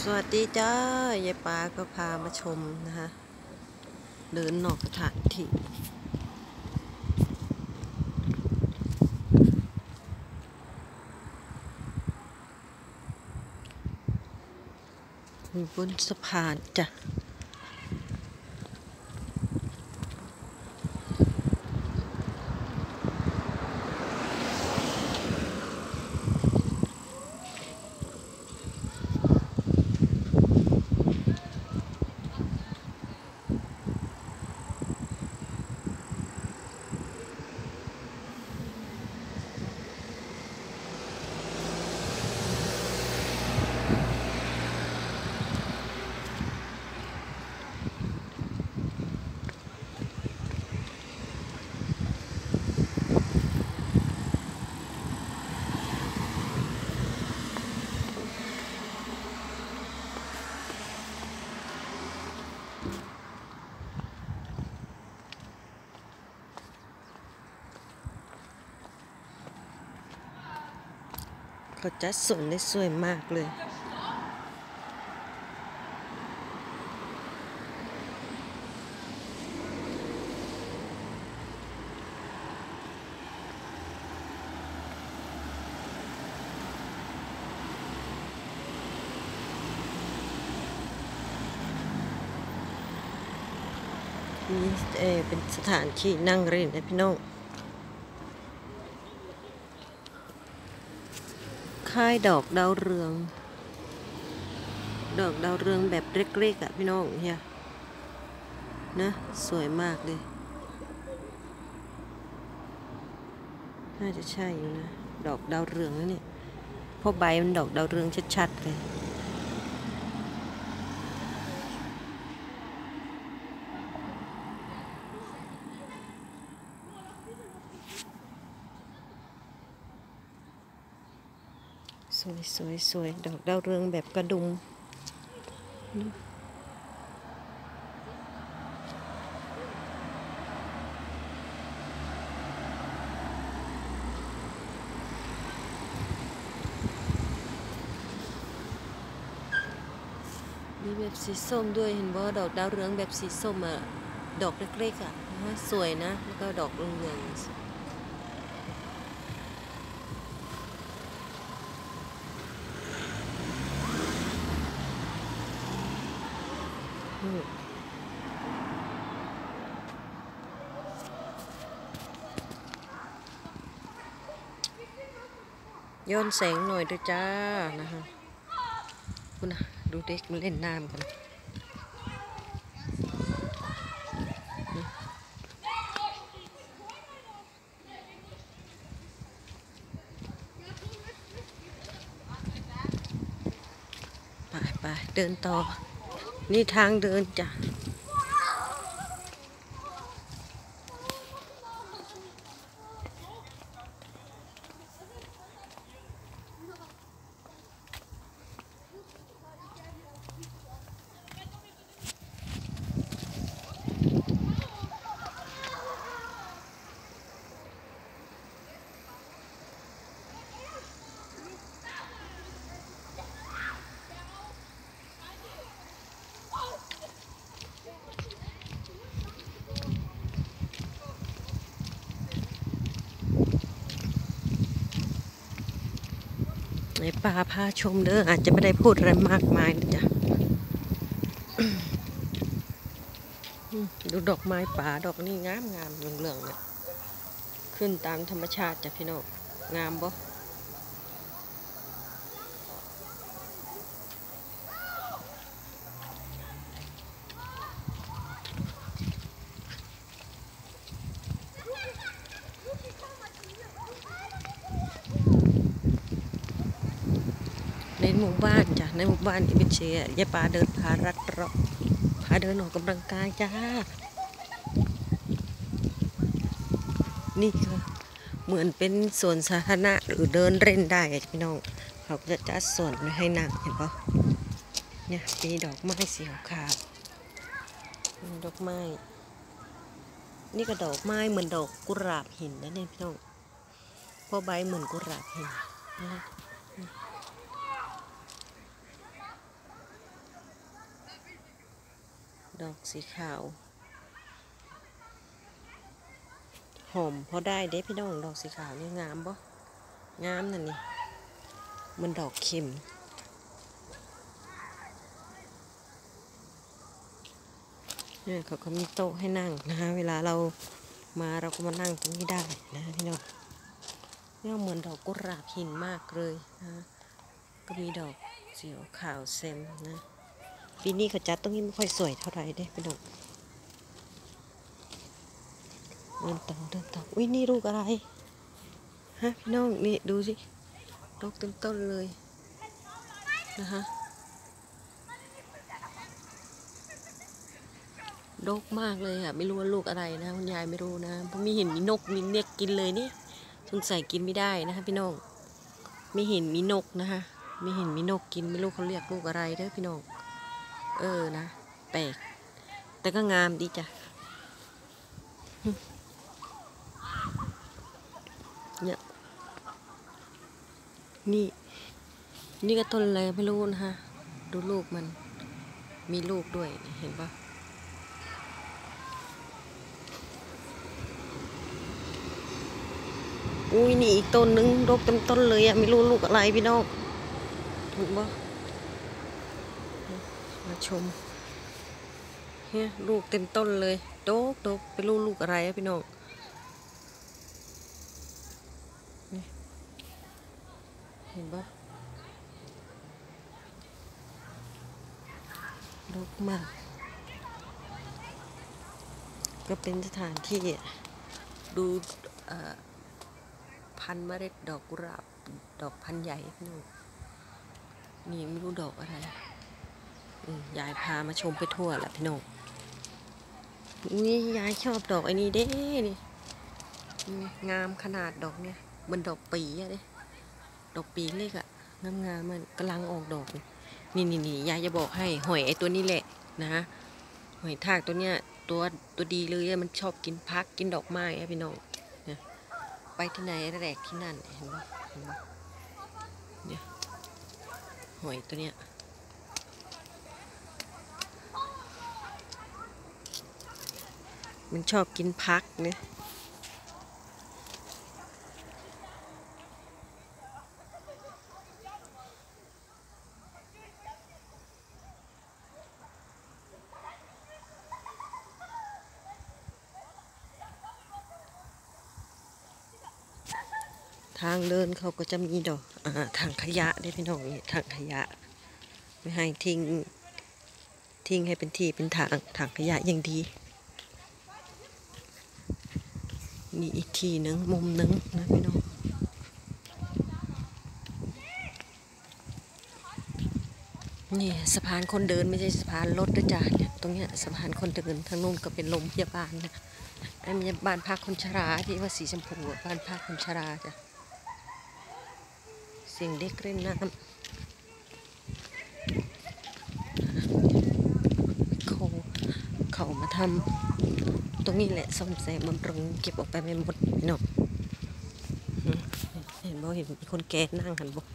สวัสดีจ้ายายปาก็พามาชมนะคะเดินนอกสถานที่อยู่บนสะพานจ้ะเขาจัดสวนได้สวยมากเลยนี่เป็นสถานที่นั่งเล่นนะพี่น้องค่ายดอกดาวเรืองแบบเล็กๆอ่ะพี่น้องเนี่ยนะสวยมากเลยน่าจะใช่อยู่นะดอกดาวเรืองนะเนี่ยเพราะใบมันดอกดาวเรืองชัดๆเลยสวยดอกดาวเรืองแบบกระดุมมีแบบสีส้มด้วยเห็นว่าดอกดาวเรืองแบบสีส้มอ่ะดอกเล็กๆอ่ะสวยนะแล้วก็ดอกเรืองย้อนแสงหน่อยด้วยจ้านะคะคุณนะดูเด็กมันเล่นน้ำกันไปเดินต่อนี่ทางเดินจ้ะในป่าพาชมเด้ออาจจะไม่ได้พูดอะไรมากมายนะจ๊ะดูดอกไม้ป่าดอกนี่งามเหลืองๆเนี่ยขึ้นตามธรรมชาติจ้ะพี่น้องงามบ่ในหมู่บ้านจ้ะในหมู่บ้านอิมิเชียยายปาเดินพารัดเลาะพาเดินออกกำลังกายจ้านี่คือเหมือนเป็นสวนสาธารณะหรือเดินเล่นได้พี่น้องเขาจะจัดสวนไว้ให้นั่งเห็นปะเนี่ยมีดอกไม้สีขาวดอกไม้นี่ก็ดอกไม้เหมือนดอกกุหลาบหินนะเนี่ยพี่น้องเพราะใบเหมือนกุหลาบหินนะดอกสีขาวหอมพอได้เด้พี่น้องดอกสีขาวนี่งามบ่งามนั่นนี่มันดอกเข็มเนี่ยเขาก็มีโต๊ะให้นั่งนะคะเวลาเรามาเราก็มานั่งตรงนี้ได้นะพี่น้องเนี่ยเหมือนดอกกุหลาบหินมากเลยนะก็มีดอกสีขาวแซมนะปีนี้เขาจัดตรงนี้ไม่ค่อยสวยเท่าไหร่เด้พี่น้องเดินต่ออุ้ยนี่ลูกอะไรฮะพี่น้องนี่ดูสิดอกเต็มต้นเลยนะคะดกมากเลยค่ะไม่รู้ว่าลูกอะไรนะคุณยายไม่รู้นะเพราะมีเห็นมีนกมีเน็กกินเลยนี่สงสัยกินไม่ได้นะคะพี่น้องไม่เห็นมีนกนะคะไม่เห็นมีนกกินไม่รู้เขาเรียกลูกอะไรเด้อพี่น้องนะแปลกแต่ก็งามดีจ้ะเนี่ยนี่ก็ต้นอะไรไม่รู้นะคะดูลูกมันมีลูกด้วยเห็นปะอุ้ยนี่อีกต้นนึงดกเต็มต้นเลยไม่รู้ลูกอะไรพี่น้องถูกปะมาชมเนี่ยลูกเต็มต้นเลยดกไปลูกอะไรพี่น้องเห็นปะดกมากก็เป็นสถานที่ดูพันเมล็ดดอกกุหลาบดอกพันใหญ่พี่น้องนี่ไม่รู้ดอกอะไรยายพามาชมไปทั่วแหละพี่น้องนี่ยายชอบดอกไอ้นี่เด้นี่งามขนาดดอกเนี่ยมันดอกปีอะเด้ดอกปีเล็กอะงามมันกำลังออกดอกนี่ยายจะบอกให้หอยไอ้ตัวนี้แหละนะหอยทากตัวเนี้ยตัวดีเลยมันชอบกินพักกินดอกไม้อะพี่น้องเนี่ยไปที่ไหนแรกที่นั่นเห็นปะเนี่ยหอยตัวเนี้ยมันชอบกินพักเนี่ยทางเดินเขาก็จะมีดอกถังขยะได้พี่น้องนี่ถังขยะไม่ให้ทิ้งให้เป็นที่เป็นถังขยะอย่างดีนี่อีกทีนึงมุมนึงนะพี่น้องนี่สะพานคนเดินไม่ใช่สะพานรถนะจ๊ะเนี่ยตรงเนี้ยสะพานคนเดินทางนู้นก็เป็นโรงพยาบาลนะอันนี้บ้านพักคนชราที่ว่าสีชมพูบ้านพักคนชราจ้ะเสียงเด็กเล่นน้ำเขามาทำตรงนี้แหละซ่อมแซมบำรุงเก็บออกไปไม่หมดพี่น้องเห็นบ่เห็นมีคนแก่นั่งหันบ่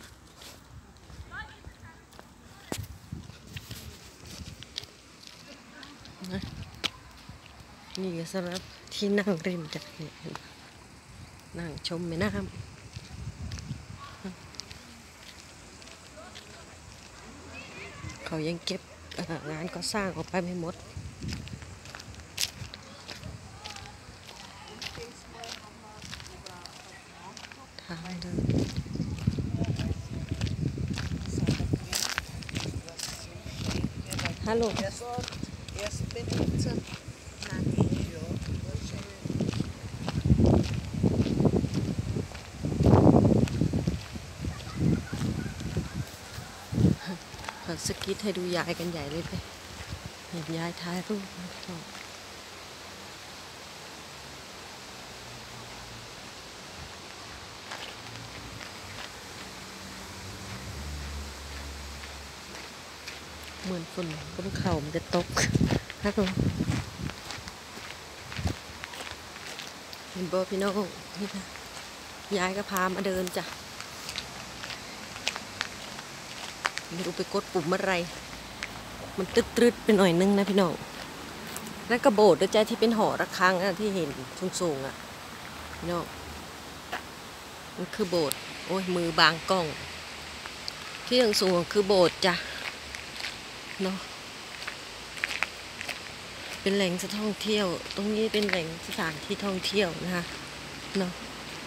นี่ก็สำหรับที่นั่งริมจ้ะนั่งชมแม่น้ำเขายังเก็บงานก่อสร้างออกไปไม่หมดทางเดินฮัลโหลสกิทให้ดูยายกันใหญ่เลยไปเห็นยายถ่ายรูปเหมือนฝนบนเขามันจะตกฮัลโหลเห็นบ่พี่น้องนี่ค่ะยายก็พามาเดินจ้ะไม่รู้ไปกดปุ่มอะไรมันตึดๆไปหน่อยนึงนะพี่น้องนั่นก็โบสถ์ด้วยจ้ที่เป็นหอระฆังอะที่เห็นสูงๆอะพี่น้องมันคือโบสถ์โอ้ยมือบางกล้องที่สูงคือโบสถ์จ้ะเนาะเป็นแหล่งท่องเที่ยวตรงนี้เป็นแหล่งสถานที่ท่องเที่ยวนะคะเนาะ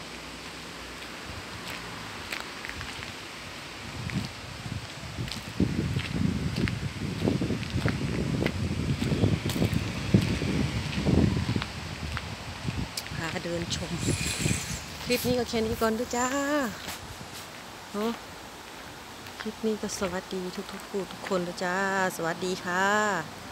พาเดินชมคลิปนี้ก็แค่นี้ก่อนด้วยจ้าเนาะคลิปนี้ก็สวัสดีทุกๆผู้ทุกคนด้วยจ้าสวัสดีค่ะ